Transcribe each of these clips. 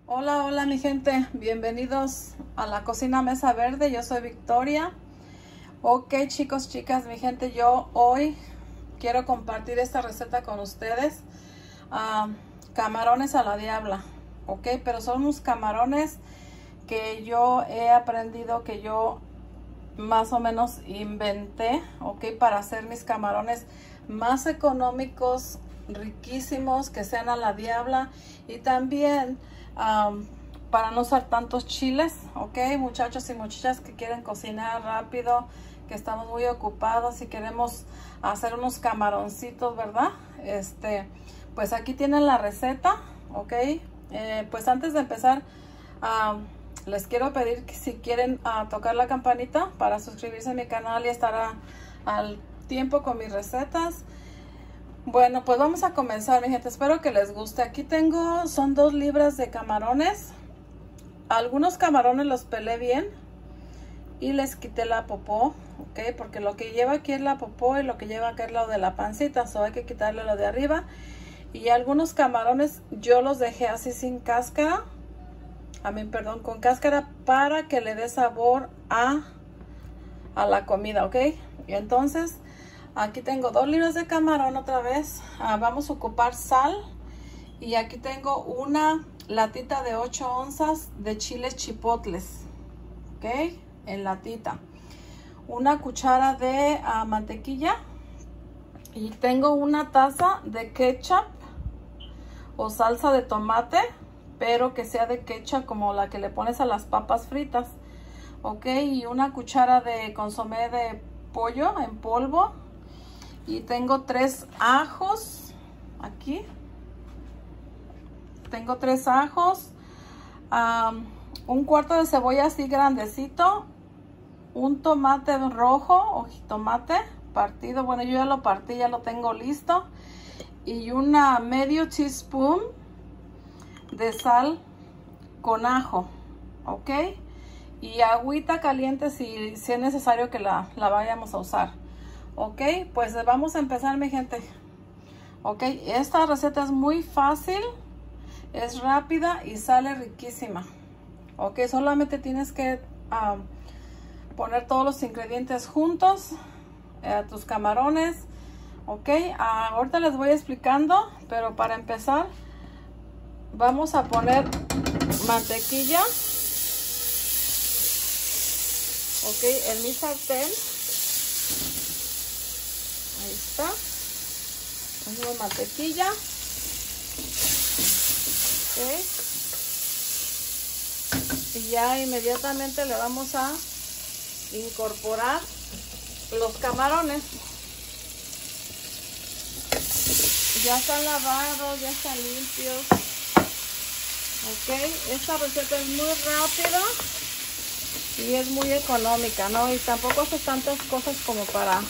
Hola, hola mi gente, bienvenidos a la cocina Mesa Verde. Yo soy Victoria. Ok, chicos, chicas, mi gente, yo hoy quiero compartir esta receta con ustedes. Camarones a la diabla. Ok, pero son unos camarones que yo he aprendido, que yo más o menos inventé, ok, para hacer mis camarones más económicos, riquísimos, que sean a la diabla, y también para no usar tantos chiles, ok, muchachos y muchachas que quieren cocinar rápido, que estamos muy ocupados y queremos hacer unos camaroncitos, ¿verdad? Pues aquí tienen la receta, ok. Pues antes de empezar, les quiero pedir que si quieren tocar la campanita para suscribirse a mi canal y estar al tiempo con mis recetas. Bueno, pues vamos a comenzar, mi gente. Espero que les guste. Aquí son 2 libras de camarones. Algunos camarones los pelé bien y les quité la popó, ok, porque lo que lleva aquí es la popó y lo que lleva aquí es lo de la pancita, so hay que quitarle lo de arriba. Y algunos camarones yo los dejé así sin cáscara, perdón, con cáscara, para que le dé sabor a la comida, ok. Y entonces aquí tengo 2 libras de camarón otra vez. Vamos a ocupar sal. Y aquí tengo una latita de 8 onzas de chiles chipotles, ok, en latita. Una cuchara de mantequilla. Y tengo una taza de ketchup o salsa de tomate, pero que sea de ketchup como la que le pones a las papas fritas, ok. Y una cuchara de consomé de pollo en polvo. Y tengo 3 ajos aquí. Tengo 3 ajos, un cuarto de cebolla así grandecito, un tomate rojo o jitomate partido, bueno, yo ya lo partí, ya lo tengo listo, y una medio teaspoon de sal con ajo, ok, y agüita caliente si es necesario que la vayamos a usar, ok. Pues vamos a empezar, mi gente. Ok, esta receta es muy fácil, es rápida y sale riquísima. Ok, solamente tienes que poner todos los ingredientes juntos, tus camarones. Ok, ahorita les voy explicando, pero para empezar vamos a poner mantequilla, ok, en mi sartén. Ahí está, ponemos mantequilla. Okay. Y ya inmediatamente le vamos a incorporar los camarones. Ya están lavados, ya están limpios. Ok, esta receta es muy rápida y es muy económica, ¿no? Y tampoco hace tantas cosas como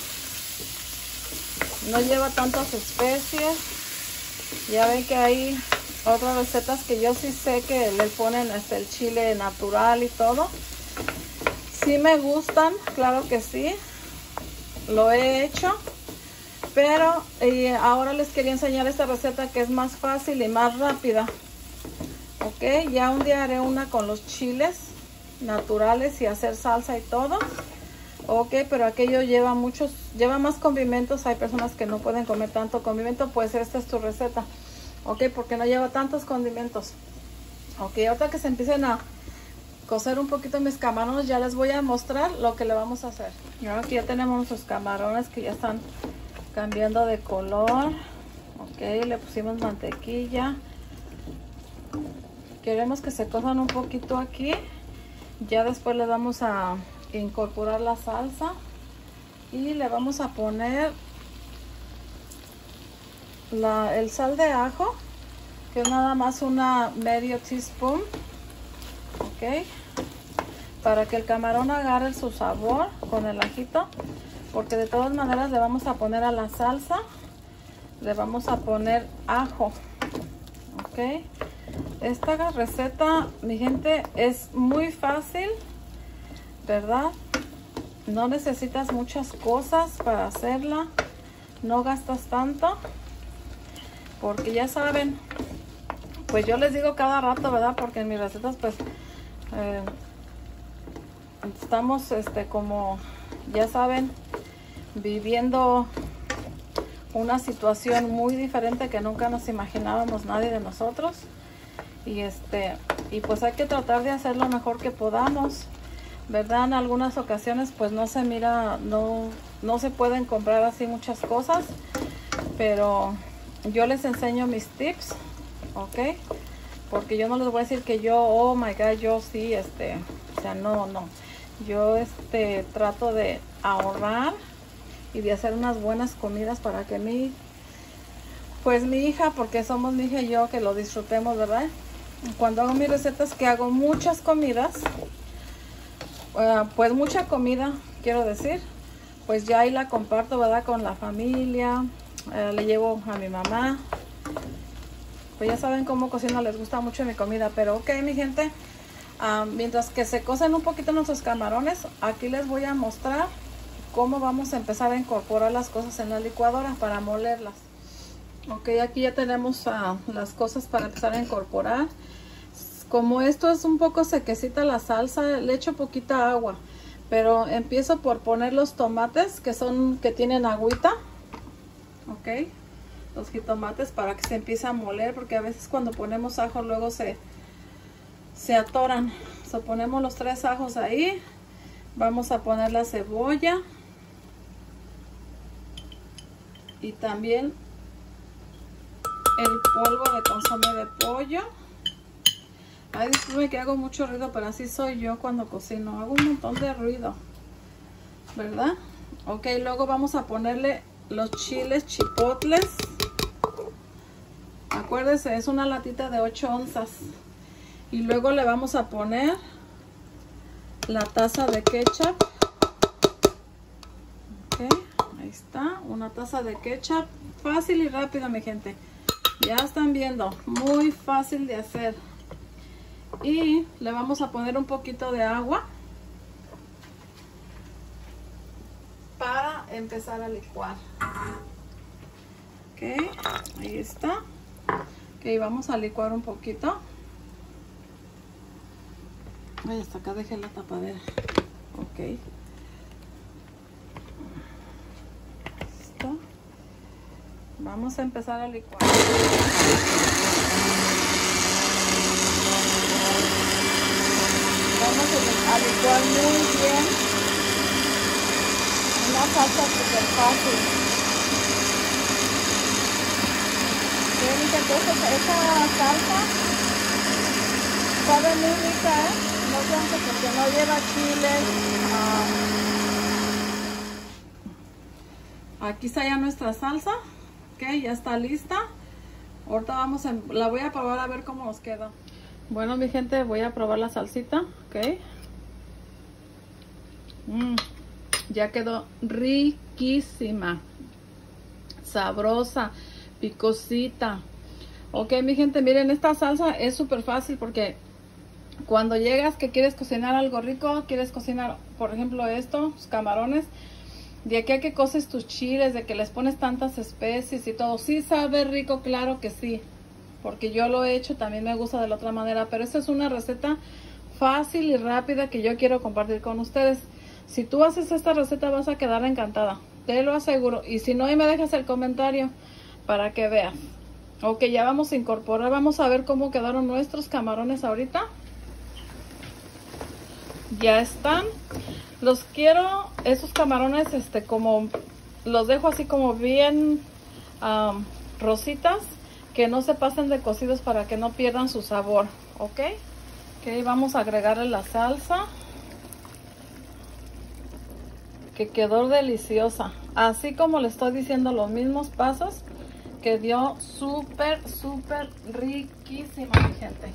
no lleva tantas especies. Ya ven que hay otras recetas que yo sí sé que le ponen hasta el chile natural y todo. Sí me gustan, claro que sí. Lo he hecho. Pero ahora les quería enseñar esta receta que es más fácil y más rápida. Ok, ya un día haré una con los chiles naturales y hacer salsa y todo. Ok, pero aquello lleva más condimentos. Hay personas que no pueden comer tanto condimento, pues esta es tu receta. Ok, porque no lleva tantos condimentos. Ok, ahorita que se empiecen a cocer un poquito mis camarones, ya les voy a mostrar lo que le vamos a hacer. Y ahora que ya tenemos nuestros camarones que ya están cambiando de color. Ok, le pusimos mantequilla. Queremos que se cosan un poquito aquí. Ya después le vamos a incorporar la salsa. Y le vamos a poner el sal de ajo, que es nada más una medio teaspoon, ok, para que el camarón agarre su sabor con el ajito, porque de todas maneras le vamos a poner a la salsa, le vamos a poner ajo, ok. Esta receta, mi gente, es muy fácil, ¿verdad? No necesitas muchas cosas para hacerla, no gastas tanto. Porque ya saben pues yo les digo cada rato, ¿verdad? Porque en mis recetas pues estamos como ya saben, viviendo una situación muy diferente que nunca nos imaginábamos nadie de nosotros. Y pues hay que tratar de hacer lo mejor que podamos, ¿verdad? En algunas ocasiones pues no se mira, no se pueden comprar así muchas cosas, pero yo les enseño mis tips, ¿ok? Porque yo no les voy a decir que yo, oh my God, yo sí, o sea, no. Yo trato de ahorrar y de hacer unas buenas comidas para que mi hija, porque somos mi hija y yo, que lo disfrutemos, ¿verdad? Cuando hago mis recetas, que hago muchas comidas, pues mucha comida, quiero decir, pues ya ahí la comparto, ¿verdad? Con la familia, le llevo a mi mamá. Pues ya saben cómo cocino, les gusta mucho mi comida, pero ok, mi gente. Mientras que se cocen un poquito nuestros camarones, aquí les voy a mostrar cómo vamos a empezar a incorporar las cosas en la licuadora para molerlas. Ok, aquí ya tenemos las cosas para empezar a incorporar. Como esto es un poco sequecita la salsa, le echo poquita agua, pero empiezo por poner los tomates que tienen agüita. Ok, los jitomates para que se empiece a moler, porque a veces cuando ponemos ajo luego se atoran. Ponemos los 3 ajos ahí. Vamos a poner la cebolla y también el polvo de consomé de pollo. Ay, disculpe que hago mucho ruido, pero así soy yo cuando cocino, hago un montón de ruido, ¿verdad? Ok, luego vamos a ponerle los chiles chipotles. Acuérdense, es una latita de 8 onzas. Y luego le vamos a poner la taza de ketchup. Ok, ahí está, una taza de ketchup. Fácil y rápido, mi gente. Ya están viendo, muy fácil de hacer. Y le vamos a poner un poquito de agua para empezar a licuar. Ok, ahí está. Ok, vamos a licuar un poquito. Ay, hasta acá dejé la tapadera. Ok. Listo. Vamos a empezar a licuar. Vamos a licuar muy bien. Una salsa súper fácil. Miren que esta salsa sabe muy rica, ¿eh? No tanto porque no lleva chiles. Aquí está ya nuestra salsa. Ok, ya está lista. Ahorita la voy a probar a ver cómo nos queda. Bueno, mi gente, voy a probar la salsita. Ok. Ya quedó riquísima. Sabrosa. Picosita. Ok, mi gente, miren, esta salsa es súper fácil porque cuando llegas que quieres cocinar algo rico, quieres cocinar, por ejemplo, estos camarones, de aquí a que coces tus chiles, de que les pones tantas especies y todo, sí sabe rico, claro que sí, porque yo lo he hecho, también me gusta de la otra manera, pero esta es una receta fácil y rápida que yo quiero compartir con ustedes. Si tú haces esta receta vas a quedar encantada, te lo aseguro, y si no, ahí me dejas el comentario para que veas. Ok, ya vamos a incorporar, vamos a ver cómo quedaron nuestros camarones ahorita. Ya están. Los quiero, esos camarones, como los dejo así como bien rositas, que no se pasen de cocidos para que no pierdan su sabor. Ok, vamos a agregarle la salsa, que quedó deliciosa, así como le estoy diciendo los mismos pasos, quedó súper riquísima, mi gente.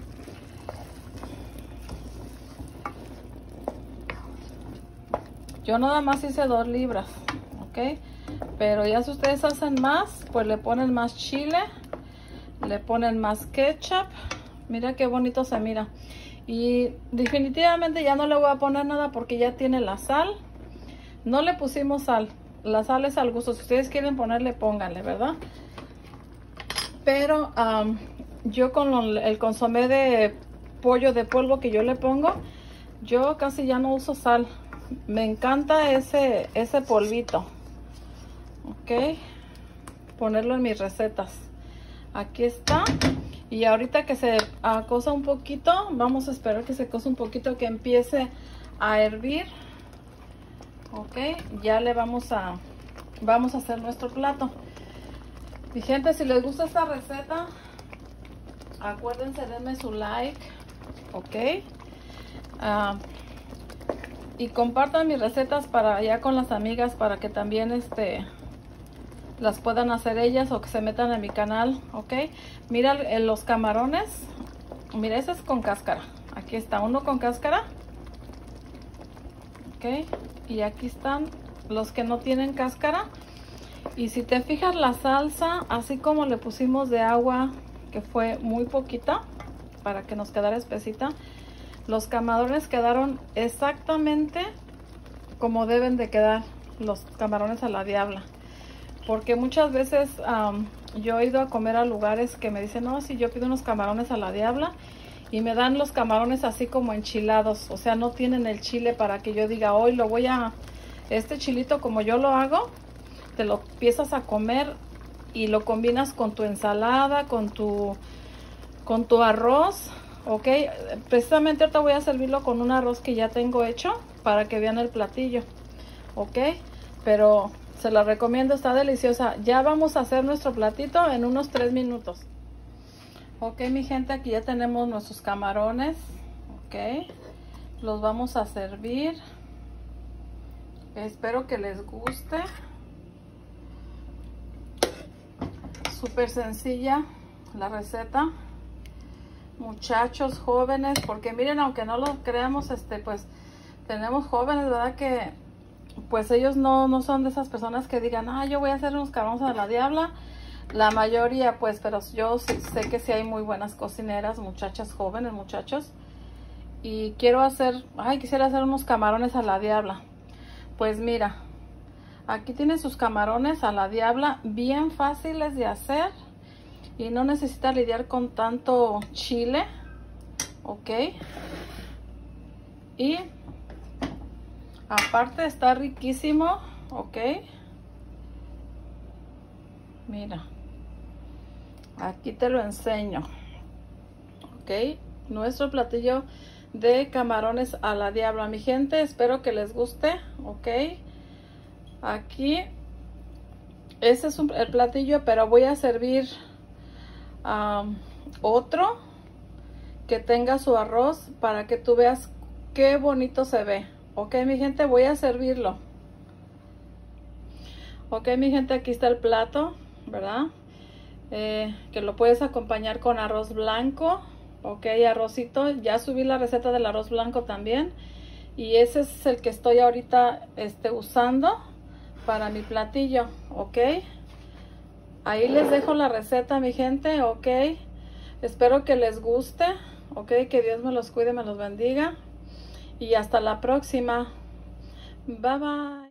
Yo nada más hice 2 libras, ok, pero ya si ustedes hacen más, pues le ponen más chile, le ponen más ketchup. Mira qué bonito se mira. Y definitivamente ya no le voy a poner nada porque ya tiene la sal. No le pusimos sal, la sal es al gusto. Si ustedes quieren ponerle, pónganle, ¿verdad? Pero yo con el consomé de pollo de polvo que yo le pongo, yo casi ya no uso sal. Me encanta ese polvito. Ok, ponerlo en mis recetas. Aquí está. Y ahorita que se cosa un poquito, vamos a esperar que se cosa un poquito, que empiece a hervir. Ok, ya le vamos a hacer nuestro plato. Mi gente, si les gusta esta receta, acuérdense, denme su like. Ok, y compartan mis recetas para allá con las amigas, para que también las puedan hacer ellas, o que se metan a mi canal. Ok, mira los camarones. Mira, ese es con cáscara. Aquí está uno con cáscara. Ok, y aquí están los que no tienen cáscara. Y si te fijas, la salsa, así como le pusimos de agua, que fue muy poquita para que nos quedara espesita, los camarones quedaron exactamente como deben de quedar los camarones a la diabla. Porque muchas veces yo he ido a comer a lugares que me dicen, no, si yo pido unos camarones a la diabla, y me dan los camarones así como enchilados. O sea, no tienen el chile para que yo diga, hoy lo voy a... Este chilito, como yo lo hago, te lo empiezas a comer y lo combinas con tu ensalada, con tu arroz. Ok, precisamente ahorita voy a servirlo con un arroz que ya tengo hecho, para que vean el platillo. Ok, pero se lo recomiendo, está deliciosa. Ya vamos a hacer nuestro platito en unos 3 minutos. Ok, mi gente, aquí ya tenemos nuestros camarones. Ok, los vamos a servir. Espero que les guste. Súper sencilla la receta, muchachos, jóvenes, porque miren, aunque no lo creamos, pues tenemos jóvenes, ¿verdad? Que pues ellos no son de esas personas que digan, yo voy a hacer unos camarones a la diabla. La mayoría, pues, pero yo sé que sí hay muy buenas cocineras, muchachas jóvenes, muchachos. Y quisiera hacer unos camarones a la diabla. Pues mira, aquí tienen sus camarones a la diabla, bien fáciles de hacer. Y no necesita lidiar con tanto chile. Ok. Y aparte está riquísimo. Ok. Mira. Aquí te lo enseño. Ok. Nuestro platillo de camarones a la diabla. Mi gente, espero que les guste. Ok. Aquí. Ese es el platillo, pero voy a servir otro que tenga su arroz, para que tú veas qué bonito se ve. Ok, mi gente, voy a servirlo. Ok, mi gente, aquí está el plato, ¿verdad? Que lo puedes acompañar con arroz blanco. Ok, arrocito. Ya subí la receta del arroz blanco también. Y ese es el que estoy ahorita usando para mi platillo. Ok. Ahí les dejo la receta, mi gente. Ok. Espero que les guste. Ok, que Dios me los cuide, me los bendiga. Y hasta la próxima. Bye, bye.